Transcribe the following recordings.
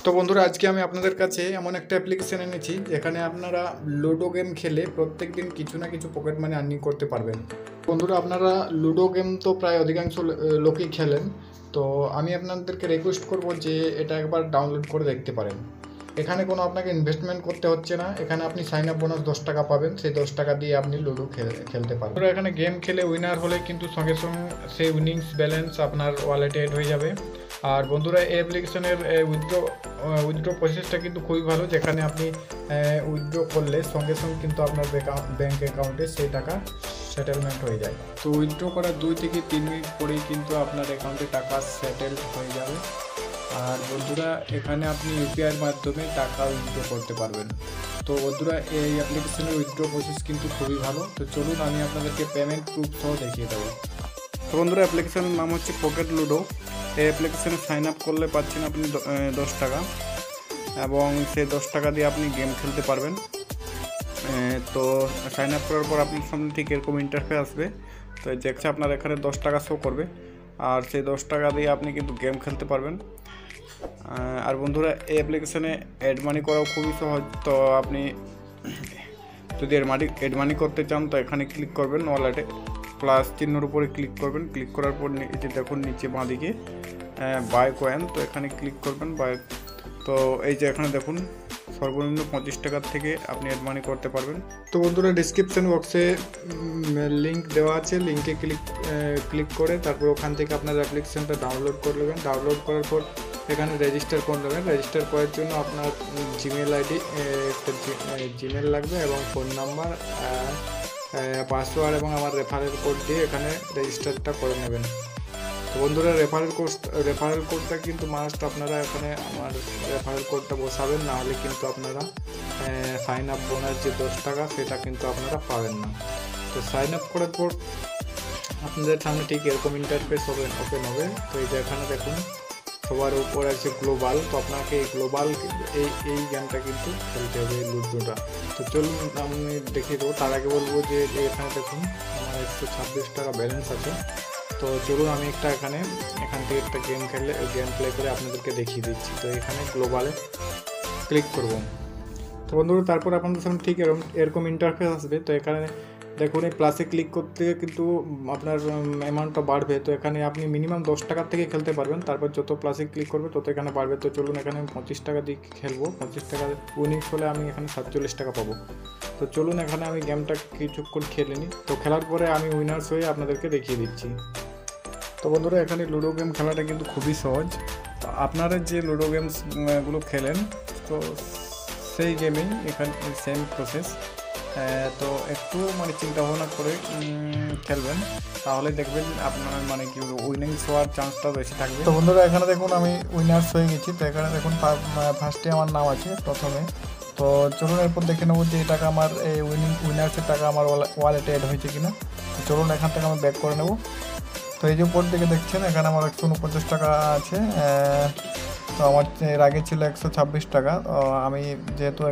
তো বন্ধুরা, আজকে আমি আপনাদের কাছে এমন একটা অ্যাপ্লিকেশন এনেছি যেখানে আপনারা লুডো গেম খেলে প্রত্যেকদিন কিছু না কিছু পকেট মানি আর্নিং করতে পারবেন। বন্ধুরা, আপনারা লুডো গেম তো প্রায় অধিকাংশ লোকই খেলেন। তো আমি আপনাদেরকে রিকোয়েস্ট করব যে এটা একবার ডাউনলোড করে দেখতে পারেন। এখানে কোনো আপনাকে ইনভেস্টমেন্ট করতে হচ্ছে না। এখানে আপনি সাইন আপ বোনাস 10 টাকা পাবেন, সেই 10 টাকা দিয়ে আপনি লুডো খেলতে পারবেন। এখানে গেম খেলে উইনার হলে কিন্তু সঙ্গে সঙ্গে সেই উইনিংস ব্যালেন্স আপনার ওয়ালেটে এড হয়ে যাবে। আর বন্ধুরা, এই অ্যাপ্লিকেশনের উইথড্র প্রসেসটা কিন্তু খুবই ভালো, যেখানে আপনি উইথড্র করলে সঙ্গে সঙ্গে কিন্তু আপনার ব্যাঙ্ক অ্যাকাউন্টে সেই টাকা সেটেলমেন্ট হয়ে যায়। তো উইথড্র করার 2 থেকে 3 মিনিট পরেই কিন্তু আপনার অ্যাকাউন্টে টাকা সেটেল হয়ে যাবে। আর বন্ধুরা, এখানে আপনি ইউপিআইয়ের মাধ্যমে টাকা উইথড্র করতে পারবেন। তো বন্ধুরা, এই অ্যাপ্লিকেশনের উইথড্র প্রসেস কিন্তু খুবই ভালো। তো চলুন আমি আপনাদেরকে পেমেন্ট প্রুফ সহ দেখিয়ে দেবো। তো বন্ধুরা, অ্যাপ্লিকেশনের নাম হচ্ছে পকেট লুডো। এই অ্যাপ্লিকেশনে সাইন আপ করলে পাচ্ছেন আপনি 10 টাকা, এবং সেই 10 টাকা দিয়ে আপনি গেম খেলতে পারবেন। তো সাইন আপ করার পর আপনার সামনে ঠিক এরকম ইন্টারফেস আসবে। তো দেখছে আপনার এখানে 10 টাকা শো করবে, আর সেই 10 টাকা দিয়ে আপনি কিন্তু গেম খেলতে পারবেন। আর বন্ধুরা, এই অ্যাপ্লিকেশনে অ্যাড মানি করাও খুবই সহজ। তো আপনি যদি অ্যাড মানি করতে চান তো এখানে ক্লিক করবেন, ওয়ালেটে প্লাস চিহ্নের উপরে ক্লিক করবেন। ক্লিক করার পর নিচে দেখুন, নিচে বাঁদিকে বাই কয়েন, তো এখানে ক্লিক করবেন বাই। তো এই যে এখানে দেখুন, সর্বনিম্ন 25 টাকার থেকে আপনি অ্যাড মানি করতে পারবেন। তো বন্ধুরা, ডিসক্রিপশন বক্সে লিঙ্ক দেওয়া আছে, লিঙ্কে ক্লিক করে তারপর ওখান থেকে আপনার অ্যাপ্লিকেশনটা ডাউনলোড করে নেবেন। ডাউনলোড করার পর এখানে রেজিস্টার করে নেবেন। রেজিস্টার করার জন্য আপনার জিমেল আইডি, একটা জিমেল লাগবে, এবং ফোন নাম্বার, পাসওয়ার্ড এবং আমার রেফারেল কোড দিয়ে এখানে রেজিস্টারটা করে নেবেন। তো বন্ধুরা, রেফারেল কোডটা কিন্তু মাস্ট আপনারা এখানে আমার রেফারেল কোডটা বসাবেন, না হলে কিন্তু আপনারা সাইন আপ বোনাস যে 10 টাকা সেটা কিন্তু আপনারা পাবেন না। তো সাইন আপ করার পর আপনাদের সামনে ঠিক এরকম ইন্টারফেস ওপেন হবে। তো এই যে এখানে দেখুন, সবার উপর আছে গ্লোবাল। তো আপনাকে এই গ্লোবাল এই গেমটা কিন্তু খেলতে হবে, এই লুডোটা। তো চলুন আমি দেখিয়ে দেবো। তার আগে বলবো যে এখানে দেখুন আমার 126 টাকা ব্যালেন্স আছে। তো চলুন আমি এখান থেকে একটা গেম প্লে করে আপনাদেরকে দেখিয়ে দিচ্ছি। তো এখানে গ্লোবালে ক্লিক করব। তো বন্ধুরা, তারপর আপনাদের সামনে ঠিক এরকম ইন্টারফেস আসবে। তো এখানে দেখুন, এই প্লাসে ক্লিক করতে কিন্তু আপনার অ্যামাউন্টটা বাড়বে। তো এখানে আপনি মিনিমাম 10 টাকার থেকে খেলতে পারবেন, তারপর যত প্লাসে ক্লিক করবে তত এখানে বাড়বে। তো চলুন এখানে 25 টাকা দিয়ে খেলবো। 25 টাকা উইনিংস হলে আমি এখানে 47 টাকা পাবো। তো চলুন এখানে আমি গেমটা কিছুক্ষণ খেলে নিই। তো খেলার পরে আমি উইনার্স হয়ে আপনাদেরকে দেখিয়ে দিচ্ছি। তো বন্ধুরা, এখানে লুডো গেম খেলাটা কিন্তু খুবই সহজ। তো আপনারা যে লুডো গেমসগুলো খেলেন, তো সেই গেমেই এখানে সেম প্রসেস। তো একটু চিন্তা ভাবনা করে খেলবেন, তাহলে দেখবেন আপনার কি উইনিংস হওয়ার চান্সটা বেশি থাকবে। তো বন্ধুরা, এখানে দেখুন আমি উইনার্স হয়ে গেছি। তো এখানে দেখুন ফার্স্টে আমার নাম আছে প্রথমে। তো চলুন এরপর দেখে নেবো যে এই টাকা আমার এই উইনার্সের টাকা আমার ওয়ালেটে অ্যাড হয়েছে কিনা। তো চলুন এখান থেকে আমি ব্যাক করে নেবো। তো এই যে উপর দিকে দেখছেন, এখানে আমার 149 টাকা আছে। তো আমার এর আগে ছিল 126 টাকা। তো আমি যেহেতু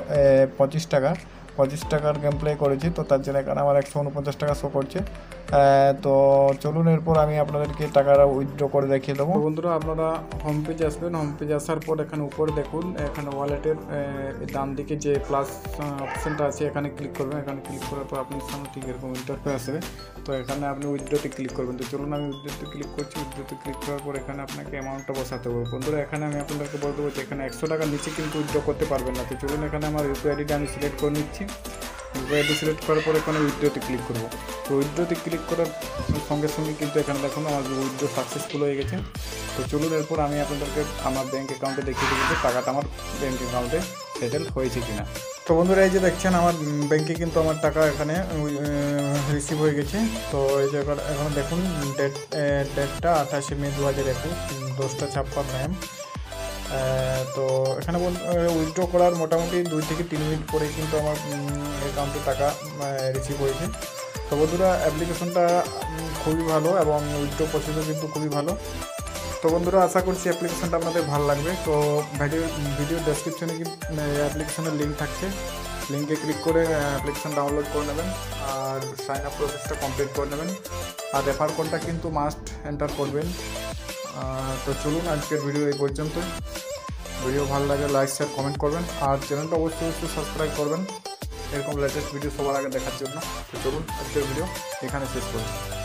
25 টাকার গেম প্লে করেছি, তো তার জন্য এখানে আমার 149 টাকা শো করছে। তো চলুন এরপর আমি আপনাদেরকে টাকাটা উইথড্র করে দেখিয়ে দেবো। বন্ধুরা, আপনারা হোম পেজে আসবেন। হোম পেজে আসার পর এখানে উপরে দেখুন, এখানে ওয়ালেটের ডান দিকে যে প্লাস অপশানটা আছে এখানে ক্লিক করবেন। এখানে ক্লিক করার পর আপনার সামনে ঠিক এরকম ইন্টারফেস আসবে। তো এখানে আপনি উইথড্রোতে ক্লিক করবেন। তো চলুন আমি উইথড্রোতে ক্লিক করছি। উইথড্রোতে ক্লিক করার পর এখানে আপনাকে অ্যামাউন্টটা বসাতে হবে। বন্ধুরা, এখানে আমি আপনাদেরকে বলে দেবো যে এখানে 100 টাকার নিচে কিন্তু উইথড্র করতে পারবেন না। তো চলুন এখানে আমার ইউপিআই আইডিটা আমি সিলেক্ট করে নিচ্ছি। ইউপিআই আইডি সিলেক্ট করার পর এখানে উইথড্রোতে ক্লিক করব। তো উইথড্রোতে ক্লিক করার সঙ্গে সঙ্গে কিন্তু এখানে দেখুন আমার উইথড্রো সাকসেসফুল হয়ে গেছে। তো চলুন এরপর আমি আপনাদেরকে আমার ব্যাঙ্ক অ্যাকাউন্টে দেখিয়ে দেবো যে টাকাটা আমার ব্যাঙ্ক অ্যাকাউন্টে সেটেল হয়েছে কিনা। তো বন্ধুরা, এই যে দেখছেন আমার ব্যাঙ্কে কিন্তু আমার টাকা এখানে রিসিভ হয়ে গেছে। তো এই যে এখন দেখুন ডেটটা 28 মে 2021, 10:56 AM। তো এখানে উইথড্র করার মোটামুটি 2 থেকে 3 মিনিট পরে কিন্তু আমার অ্যাকাউন্টে টাকা রিসিভ হয়েছে। তো বন্ধুরা, অ্যাপ্লিকেশনটা খুবই ভালো এবং উইথড্র প্রসেসও কিন্তু খুবই ভালো। তো বন্ধুরা, আশা করছি অ্যাপ্লিকেশনটা আপনাদের ভালো লাগবে। তো ভিডিও ডেসক্রিপশনে কিন্তু অ্যাপ্লিকেশনের লিঙ্ক থাকছে, লিঙ্কে ক্লিক করে অ্যাপ্লিকেশন ডাউনলোড করে নেবেন আর সাইন আপ প্রসেসটা কমপ্লিট করে নেবেন। আর রেফার কোডটা কিন্তু মাস্ট এন্টার করবেন। তো চলুন আজকের ভিডিও এই পর্যন্তই। ভিডিও ভালো লাগে লাইক শেয়ার কমেন্ট করবেন, আর চ্যানেলটা অবশ্যই সাবস্ক্রাইব করবেন এরকম লেটেস্ট ভিডিও সবার আগে দেখার জন্য। তো চলুন আজকের ভিডিও এখানে শেষ করি।